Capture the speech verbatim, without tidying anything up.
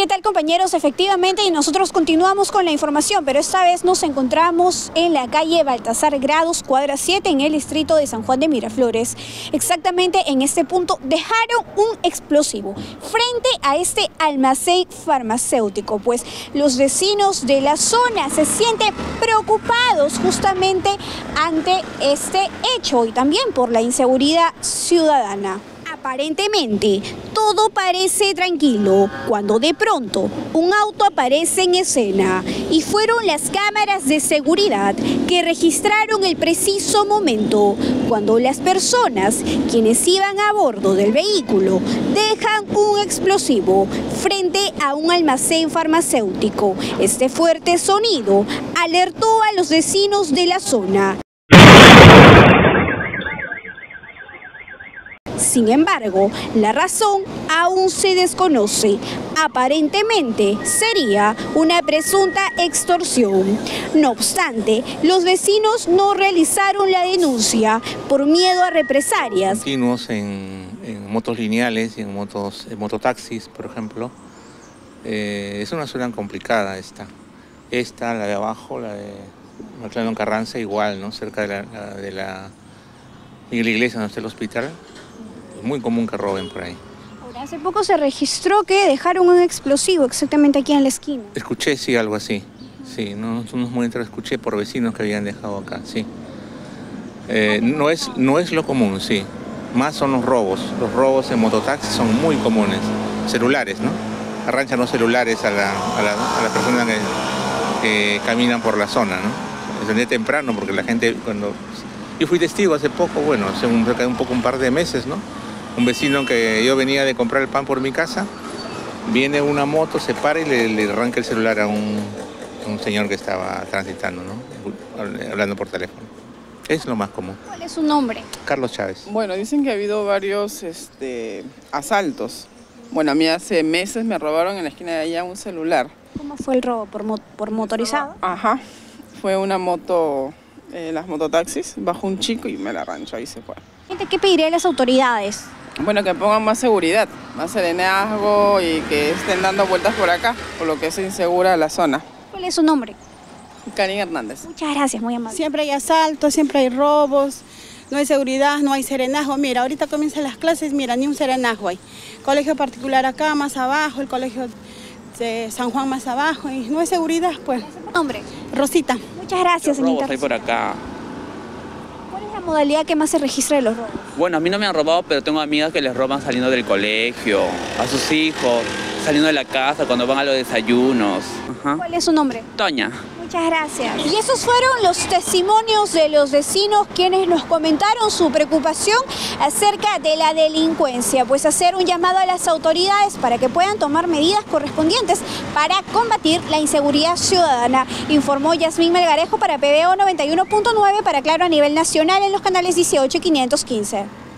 ¿Qué tal, compañeros? Efectivamente, y nosotros continuamos con la información, pero esta vez nos encontramos en la calle Baltasar Grados, cuadra siete, en el distrito de San Juan de Miraflores. Exactamente en este punto dejaron un explosivo frente a este almacén farmacéutico, pues los vecinos de la zona se sienten preocupados justamente ante este hecho y también por la inseguridad ciudadana. Aparentemente, todo parece tranquilo cuando de pronto un auto aparece en escena y fueron las cámaras de seguridad que registraron el preciso momento cuando las personas quienes iban a bordo del vehículo dejan un explosivo frente a un almacén farmacéutico. Este fuerte sonido alertó a los vecinos de la zona. Sin embargo, la razón aún se desconoce. Aparentemente sería una presunta extorsión. No obstante, los vecinos no realizaron la denuncia por miedo a represalias. Continuos en, en motos lineales y en, motos, en mototaxis, por ejemplo. Eh, es una zona complicada esta. Esta, la de abajo, la de Marclano Carranza, igual, ¿no? Cerca de la, la, de la Miguel Iglesia, donde está el hospital. Muy común que roben por ahí. Ahora, hace poco se registró que dejaron un explosivo exactamente aquí en la esquina. Escuché, sí, algo así. Sí, no, no muy entero, escuché por vecinos que habían dejado acá, sí. Eh, no, es, no es lo común, sí. Más son los robos. Los robos en mototaxis son muy comunes. Celulares, ¿no? Arranchan los celulares a la, a la, a la persona que, que caminan por la zona, ¿no? Desde temprano, porque la gente cuando... Yo fui testigo hace poco, bueno, hace un, un poco un par de meses, ¿no? Un vecino que yo venía de comprar el pan por mi casa, viene una moto, se para y le, le arranca el celular a un, a un señor que estaba transitando, ¿no? Hablando por teléfono. Es lo más común. ¿Cuál es su nombre? Carlos Chávez. Bueno, dicen que ha habido varios este, asaltos. Bueno, a mí hace meses me robaron en la esquina de allá un celular. ¿Cómo fue el robo? ¿Por, mo por motorizado? Ajá, fue una moto, eh, las mototaxis, bajó un chico y me la arranchó y se fue. ¿Qué pediría a las autoridades? Bueno, que pongan más seguridad, más serenazgo y que estén dando vueltas por acá, por lo que es insegura la zona. ¿Cuál es su nombre? Karin Hernández. Muchas gracias, muy amable. Siempre hay asaltos, siempre hay robos, no hay seguridad, no hay serenazgo. Mira, ahorita comienzan las clases, mira, ni un serenazgo hay. Colegio particular acá, más abajo, el colegio de San Juan más abajo, y no hay seguridad, pues. ¿Nombre? Rosita. Muchas gracias, señorita. Hay por acá. ¿Cuál es la modalidad que más se registra de los robos? Bueno, a mí no me han robado, pero tengo amigas que les roban saliendo del colegio, a sus hijos, saliendo de la casa, cuando van a los desayunos. Ajá. ¿Cuál es su nombre? Toña. Muchas gracias. Y esos fueron los testimonios de los vecinos quienes nos comentaron su preocupación acerca de la delincuencia, pues hacer un llamado a las autoridades para que puedan tomar medidas correspondientes para combatir la inseguridad ciudadana. Informó Yasmín Melgarejo para P B O noventa y uno punto nueve, para Claro a nivel nacional en los canales dieciocho y quinientos quince.